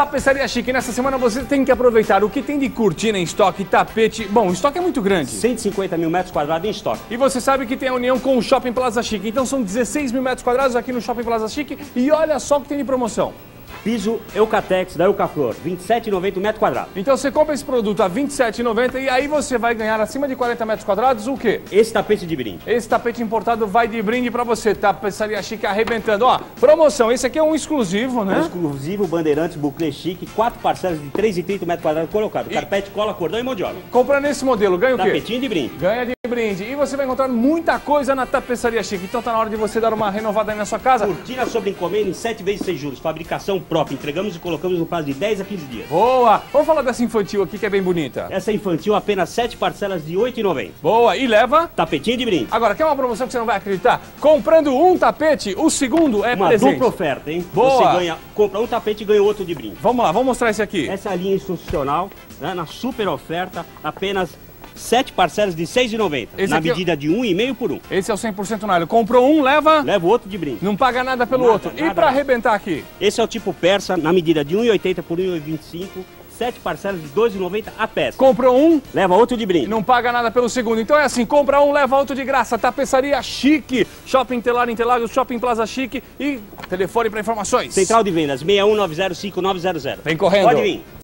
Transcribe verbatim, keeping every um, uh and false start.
Tapeçaria Chique, nessa semana você tem que aproveitar o que tem de cortina em estoque, tapete. Bom, o estoque é muito grande. cento e cinquenta mil metros quadrados em estoque. E você sabe que tem a união com o Shopping Plaza Chique. Então são dezesseis mil metros quadrados aqui no Shopping Plaza Chique. E olha só o que tem de promoção. Piso Eucatex da Eucaflor, vinte e sete reais e noventa centavos metro quadrado. Então você compra esse produto a vinte e sete reais e noventa centavos e aí você vai ganhar acima de quarenta metros quadrados o quê? Esse tapete de brinde. Esse tapete importado vai de brinde pra você. Tapeçaria Chique arrebentando. Ó, promoção. Esse aqui é um exclusivo, né? Um exclusivo Bandeirantes Buclé Chique, quatro parcelas de três reais e trinta metros quadrados colocado. E... Carpete, cola, cordão e mão de obra. Comprando esse modelo, ganha o quê? Tapetinho de brinde. Ganha de brinde. E você vai encontrar muita coisa na Tapeçaria Chique. Então tá na hora de você dar uma renovada aí na sua casa. Cortina sobre encomenda em sete vezes sem juros. Fabricação própria. Entregamos e colocamos no prazo de dez a quinze dias. Boa! Vamos falar dessa infantil aqui que é bem bonita. Essa infantil apenas sete parcelas de oito reais e noventa centavos. Boa! E leva? Tapetinho de brinde. Agora, quer uma promoção que você não vai acreditar? Comprando um tapete, o segundo é Uma presente. dupla oferta, hein? Boa! Você ganha, compra um tapete e ganha outro de brinde. Vamos lá, vamos mostrar esse aqui. Essa é a linha institucional, né, na super oferta, apenas sete parcelas de seis reais e noventa centavos. Na medida é... de um e meio por um. Esse é o cem por cento nylon. Comprou um, leva... Leva o outro de brinde. Não paga nada pelo nada, outro. Nada, e para arrebentar aqui? Esse é o tipo persa, na medida de um e oitenta por um e vinte e cinco. sete parcelas de dois reais e noventa centavos a peça. Comprou um, leva outro de brinde. Não paga nada pelo segundo. Então é assim, compra um, leva outro de graça. Tapeçaria Chique. Shopping Telar Interlagos, Shopping Plaza Chique e telefone para informações. Central de vendas seis um nove zero cinco nove zero zero. Vem correndo. Pode vir.